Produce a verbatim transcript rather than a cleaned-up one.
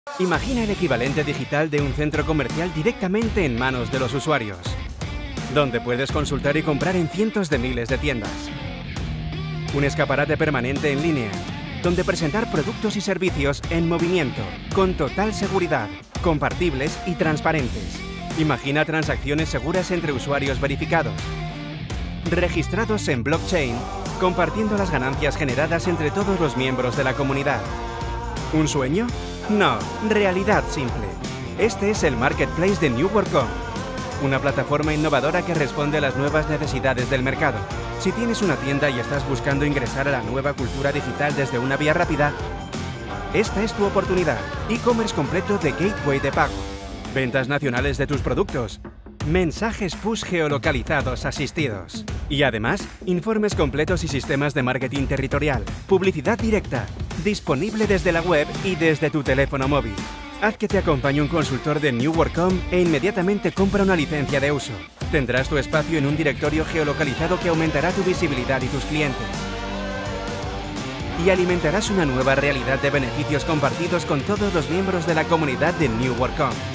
Imagina el equivalente digital de un centro comercial directamente en manos de los usuarios, donde puedes consultar y comprar en cientos de miles de tiendas. Un escaparate permanente en línea, donde presentar productos y servicios en movimiento, con total seguridad, compartibles y transparentes. Imagina transacciones seguras entre usuarios verificados, registrados en blockchain, compartiendo las ganancias generadas entre todos los miembros de la comunidad. ¿Un sueño? No, realidad simple. Este es el Marketplace de New Work punto com, una plataforma innovadora que responde a las nuevas necesidades del mercado. Si tienes una tienda y estás buscando ingresar a la nueva cultura digital desde una vía rápida, esta es tu oportunidad. E-commerce completo de gateway de pago, ventas nacionales de tus productos, mensajes push geolocalizados asistidos y además informes completos y sistemas de marketing territorial, publicidad directa, disponible desde la web y desde tu teléfono móvil. Haz que te acompañe un consultor de New Work punto com e inmediatamente compra una licencia de uso. Tendrás tu espacio en un directorio geolocalizado que aumentará tu visibilidad y tus clientes. Y alimentarás una nueva realidad de beneficios compartidos con todos los miembros de la comunidad de New Work punto com.